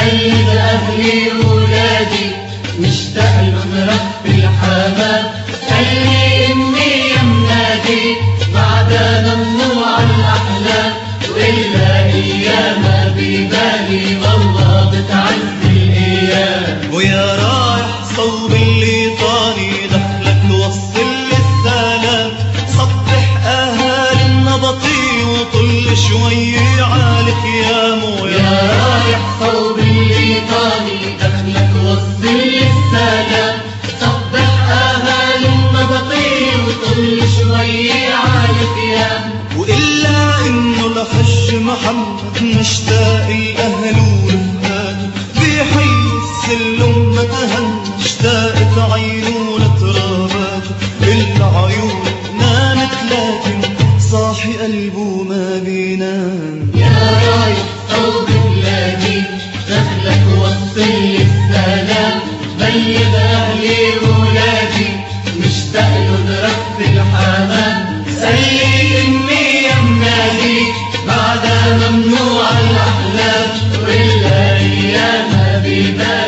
بلغ أهلي ولادي مشتاق لهم رب الحمام. خلي إني يمنادي بعدها ممنوع الأحلام، وإلا أيامها ببالي والله بتعز الأيام. ويا رايح صوب اللي طاني دخلك وصل للسلام، صبح أهالي النبطي وطل شوي عالك يا مو. يا رايح صوب اللي طاني دخلك وصل للسلام، صبح أهالي النبطي وطل شوي عالك يا مو. وإلا إنه الحج محمد مشتاق الأهل ورفقاته، بحي السلم ما تهنى اشتاقت عيونه لتراباته. العيون نامت لكن صاحي قلبه ما بينام. يا رايح صوب بلادي دخلك وصل للسلام، بلغ أهلي ولادي مشتاق لهم رب الحمام. خلي إني يمنادي بعدها ممنوع الأحلام، وإلا أيامها ببالي